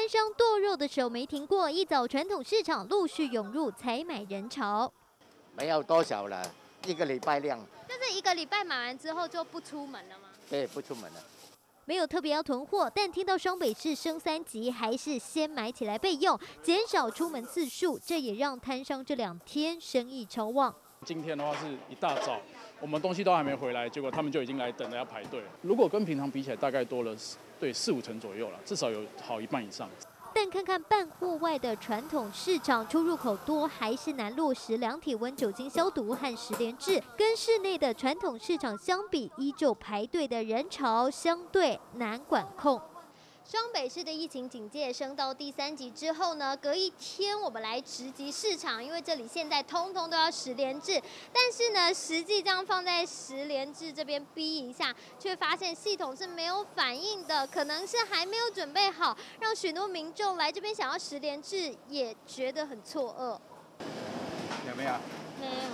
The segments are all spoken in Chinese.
摊商剁肉的手没停过，一早传统市场陆续涌入采买人潮。 没有多少了，1个礼拜量。 但是1个礼拜买完之后就不出门了吗？ 对，不出门了。 没有特别要囤货，但听到双北市升3级，还是先买起来备用，减少出门次数，这也让摊商这2天生意超旺。 今天的话是一大早，我们东西都还没回来，结果他们就已经来等着要排队了。如果跟平常比起来，大概多了4-5成左右了，至少有好1半以上。 但看看办户外的传统市场，出入口多还是难落实量体温、酒精消毒和10连制，跟室内的传统市场相比，依旧排队的人潮相对难管控。双北市的疫情警戒升到第3级之后呢，隔一天我们来直击市场，因为这里现在通通都要10连制，但是呢，实际这样放在10连制这边逼一下，却发现系统是没有反应的，可能是还没有准备好，让许多民众来这边想要10连制，也觉得很错愕。 有没有？ 没有。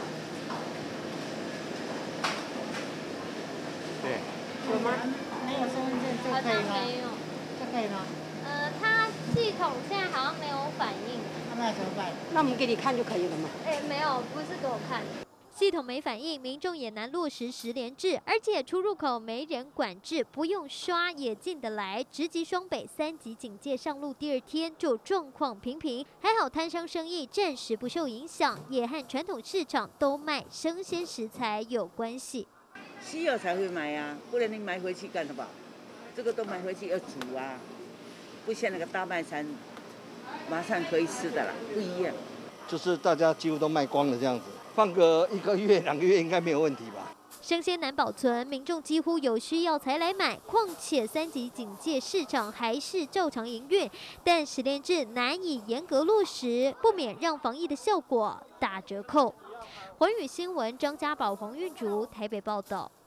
对。 有吗？没有身份证就可以吗？ 没有。 就可以吗？ 它系统现在好像没有反应。 那怎么办？那我们给你看就可以了嘛。 没有，不是给我看。系统没反应，民众也难落实10连制，而且出入口没人管制，不用刷也进得来。直击双北3级警戒上路第2天就状况平平，还好摊商生意暂时不受影响，也和传统市场都卖生鲜食材有关系。 需要才会买啊，不然你买回去干什么？这个都买回去要煮啊，不像那个大卖场，马上可以吃的啦，不一样。 就是大家几乎都卖光了这样子，放个1个月、2个月应该没有问题吧？ 生鲜难保存，民众几乎有需要才来买，况且3级警戒，市场还是照常营运，但10连制难以严格落实，不免让防疫的效果打折扣。寰宇新闻张家宝、黄运竹台北报道。